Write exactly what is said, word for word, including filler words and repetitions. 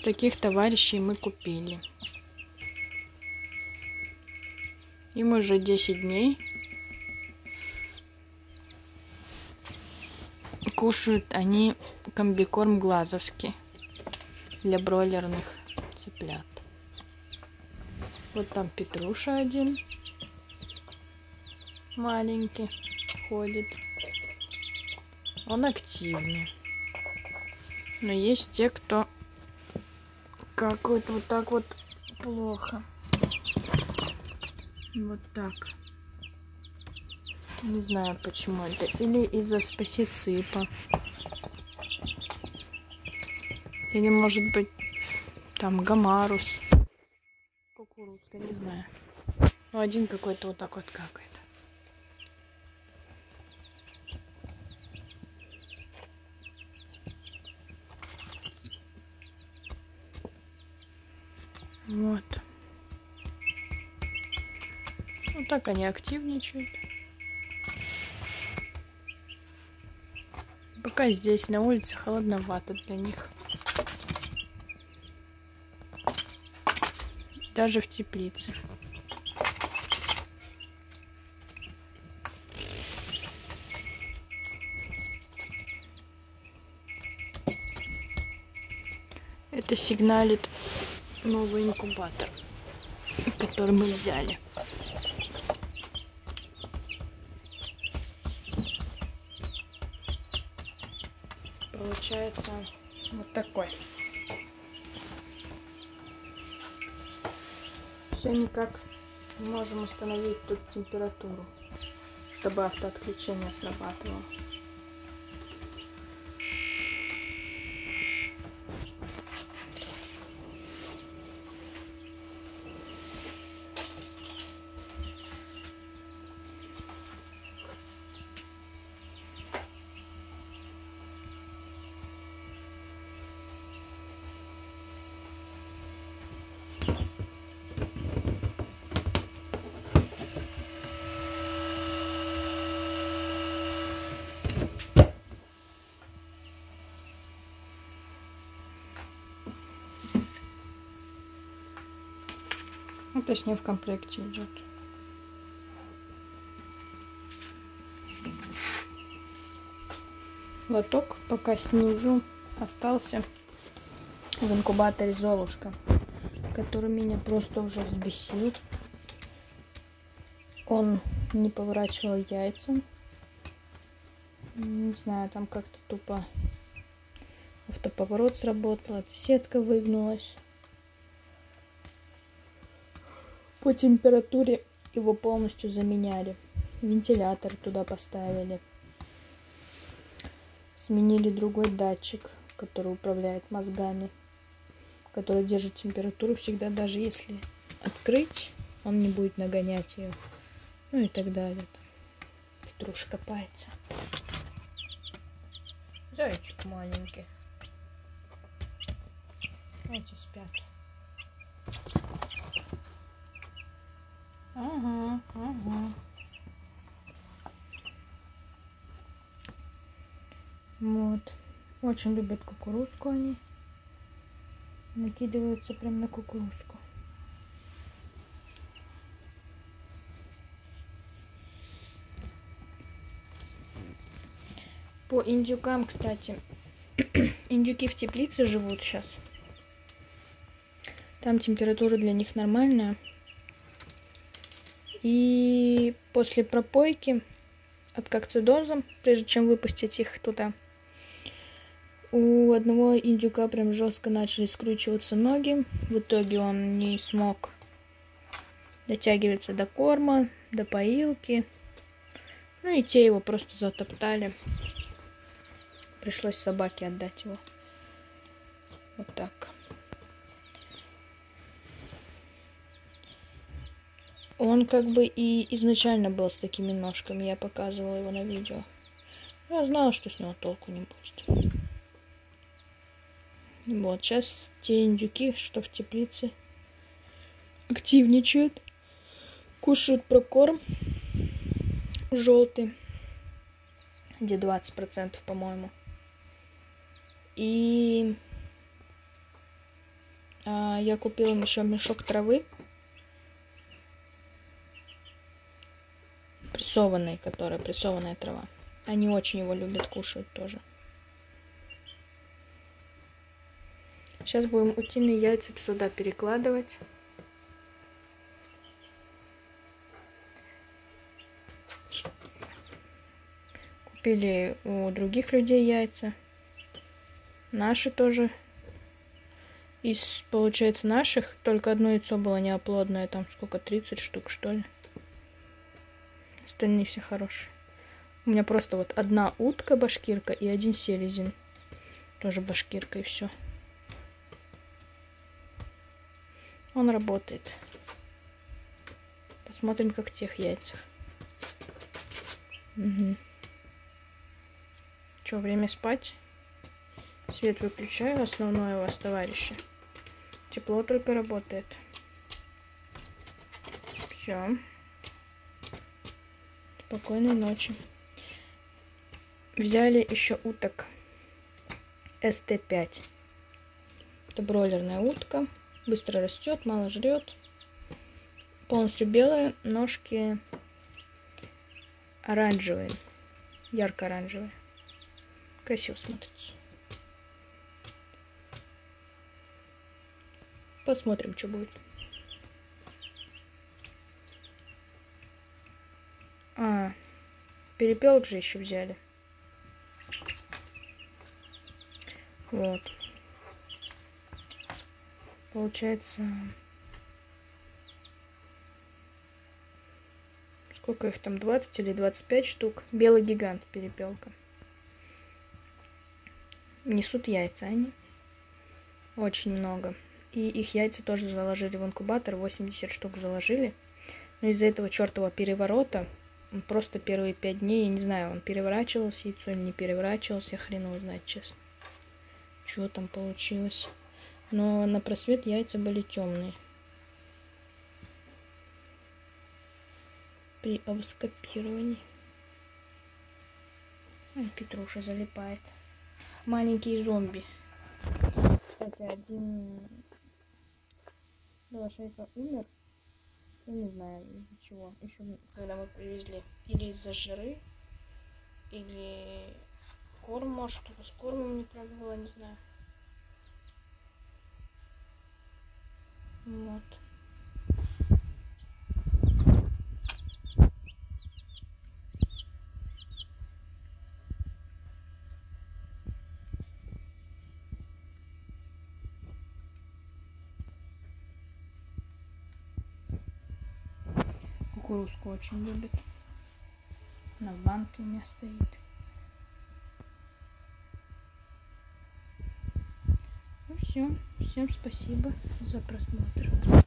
Таких товарищей мы купили. Им уже десять дней. Кушают они комбикорм глазовский для бройлерных цыплят. Вот там Петруша один маленький ходит. Он активный. Но есть те, кто какают вот так вот плохо. Вот так. Не знаю, почему это. Или из-за спасиципа. Или, может быть, там гамарус. Кукурузка, не знаю. Ну, один какой-то вот так вот какает. Вот. Вот так они активничают. Пока здесь на улице холодновато для них. Даже в теплице. Это сигналит новый инкубатор, который мы взяли. Получается вот такой. Все никак не можем установить тут температуру, чтобы автоотключение срабатывало. Это с ним в комплекте идет. Лоток пока снизу остался в инкубаторе Золушка, который меня просто уже взбесил. Он не поворачивал яйца. Не знаю, там как-то тупо автоповорот сработал, эта сетка выгнулась. По температуре его полностью заменяли. Вентилятор туда поставили. Сменили другой датчик, который управляет мозгами, который держит температуру всегда, даже если открыть, он не будет нагонять ее. Ну и так далее. Петруша копается. Зайчик маленький. Эти спят. Ага, ага. Вот. Очень любят кукурузку они. Накидываются прям на кукурузку. По индюкам, кстати. Индюки в теплице живут сейчас. Там температура для них нормальная. И после пропойки от кокцидоза, прежде чем выпустить их туда, у одного индюка прям жестко начали скручиваться ноги. В итоге он не смог дотягиваться до корма, до поилки. Ну и те его просто затоптали. Пришлось собаке отдать его. Вот так. Он как бы и изначально был с такими ножками. Я показывала его на видео. Я знала, что с него толку не будет. Вот, сейчас те индюки, что в теплице, активничают. Кушают прокорм желтый. Где двадцать процентов, по-моему. И А я купила им еще мешок травы. Прессованной, которая прессованная трава. Они очень его любят, кушают тоже. Сейчас будем утиные яйца сюда перекладывать. Купили у других людей яйца. Наши тоже. Из, получается, наших только одно яйцо было неоплодное. Там сколько, тридцать штук, что ли. Остальные все хорошие. У меня просто вот одна утка башкирка и один селезень. Тоже башкирка, и все. Он работает. Посмотрим, как в тех яйцах. Угу. Что, время спать? Свет выключаю, основное у вас, товарищи. Тепло только работает. Все. Спокойной ночи. Взяли еще уток эс тэ пять. Это бройлерная утка. Быстро растет, мало жрет. Полностью белая, ножки оранжевые. Ярко-оранжевые. Красиво смотрится. Посмотрим, что будет. А, перепелок же еще взяли. Вот. Получается... Сколько их там? двадцать или двадцать пять штук. Белый гигант перепелка. Несут яйца они. Очень много. И их яйца тоже заложили в инкубатор. восемьдесят штук заложили. Но из-за этого чертового переворота просто первые пять дней, я не знаю, он переворачивался яйцо или не переворачивался, хрен его знает, честно. Что там получилось. Но на просвет яйца были темные. При овскопировании. Петруша залипает. Маленькие зомби. Кстати, один белошейка умер. Я не знаю, из-за чего. Еще когда мы привезли. Или из-за жиры, или корм, может, что-то с кормом не так было, не знаю. Вот. Кукурузку очень любит. На банке у меня стоит. Ну все. Всем спасибо за просмотр.